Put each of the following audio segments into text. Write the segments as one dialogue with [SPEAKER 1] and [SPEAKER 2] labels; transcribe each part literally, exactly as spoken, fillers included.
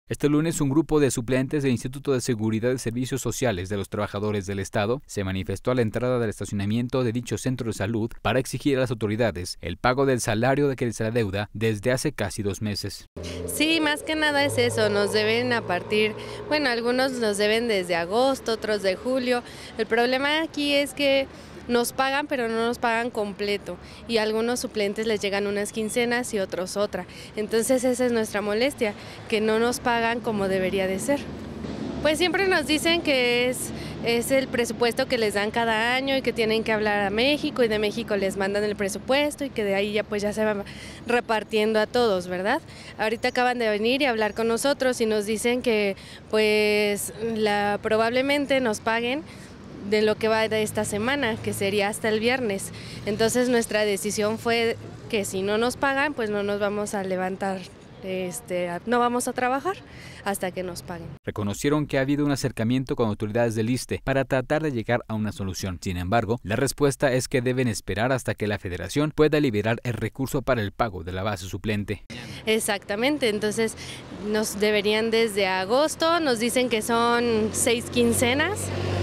[SPEAKER 1] Este lunes, un grupo de suplentes del Instituto de Seguridad y Servicios Sociales de los Trabajadores del Estado se manifestó a la entrada del estacionamiento de dicho centro de salud para exigir a las autoridades el pago del salario de que se la deuda desde hace casi dos meses.
[SPEAKER 2] Sí, más que nada es eso, nos deben a partir, bueno, algunos nos deben desde agosto, otros de julio. El problema aquí es que nos pagan, pero no nos pagan completo, y a algunos suplentes les llegan unas quincenas y otros otra. Entonces esa es nuestra molestia, que no nos pagan como debería de ser. Pues siempre nos dicen que es, es el presupuesto que les dan cada año y que tienen que hablar a México, y de México les mandan el presupuesto y que de ahí ya pues ya se va repartiendo a todos, ¿verdad? Ahorita acaban de venir y hablar con nosotros y nos dicen que pues la, probablemente nos paguen de lo que va de esta semana, que sería hasta el viernes. Entonces nuestra decisión fue que si no nos pagan, pues no nos vamos a levantar, este, no vamos a trabajar hasta que nos paguen.
[SPEAKER 1] Reconocieron que ha habido un acercamiento con autoridades del ISSSTE para tratar de llegar a una solución. Sin embargo, la respuesta es que deben esperar hasta que la Federación pueda liberar el recurso para el pago de la base suplente.
[SPEAKER 2] Exactamente, entonces nos deberían desde agosto, nos dicen que son seis quincenas,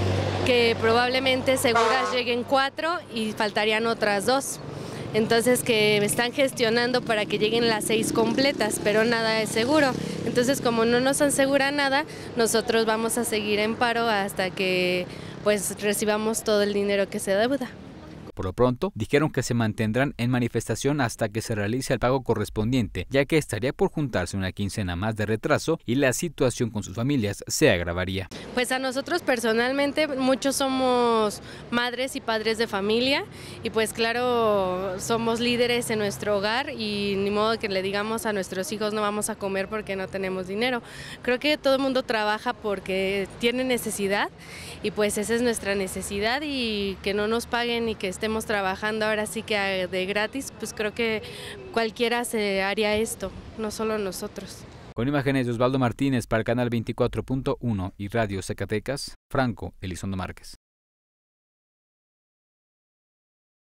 [SPEAKER 2] que probablemente seguras lleguen cuatro y faltarían otras dos. Entonces que están gestionando para que lleguen las seis completas, pero nada es seguro. Entonces como no nos asegura nada, nosotros vamos a seguir en paro hasta que pues recibamos todo el dinero que se deuda.
[SPEAKER 1] Por lo pronto, dijeron que se mantendrán en manifestación hasta que se realice el pago correspondiente, ya que estaría por juntarse una quincena más de retraso y la situación con sus familias se agravaría.
[SPEAKER 2] Pues a nosotros personalmente, muchos somos madres y padres de familia y pues claro, somos líderes en nuestro hogar y ni modo que le digamos a nuestros hijos no vamos a comer porque no tenemos dinero. Creo que todo el mundo trabaja porque tiene necesidad y pues esa es nuestra necesidad, y que no nos paguen y que estemos trabajando ahora sí que de gratis, pues creo que cualquiera se haría esto, no solo nosotros.
[SPEAKER 1] Con imágenes de Osvaldo Martínez para el canal veinticuatro punto uno y Radio Zacatecas, Franco Elizondo Márquez.